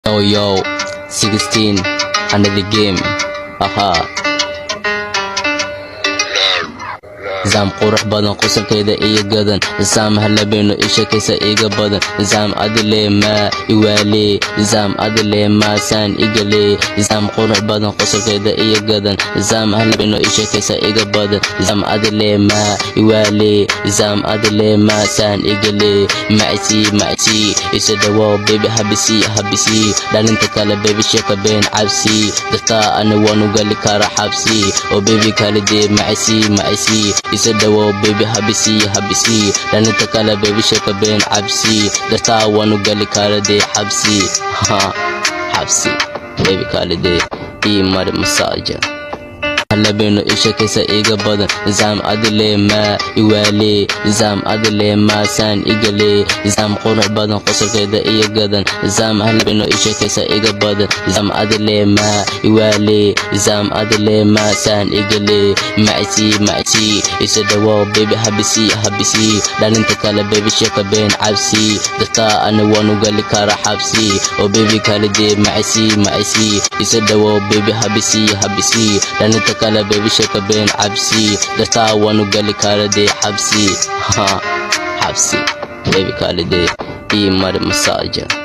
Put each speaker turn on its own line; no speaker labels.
Yo, 16 under the game. Aha. Zam qurux badan qusalkeeda iyo gadan zam halabeeno ishakaysa iga badan zam adile ma iwale zam adile ma san igale zam qurux badan qusalkeeda iyo gadan zam halabeeno ishakaysa iga badan zam adile ma iwale zam adile ma san igale maci isa dawo baby habisi dhalinta kale baby shaka been cabsi dadka ana wanu gali kara xabsi oo baby kale de maci isa dawo baby habisi dhalinta kale baby shaka been cabsi dadka wanu gali kara de xabsi xabsi baby kale de mar masaja halabeeno ishakaysa iga badan zam adile ma iwale zam adile ma san igale zam qurux badan qusalkeeda iyo gadan zam halabeeno ishakaysa iga badan zam adile ma iwale zam adile ma san igale maci isa dawo baby habisi dhalinta kale baby shaka been cabsi dadka ana wanu gali kara xabsi oo baby kale de maci isa dawo baby habisi dhalinta kala baby shaka been cabsi dadka wanu gali kara de xabsi xabsi baby kale de mar masaja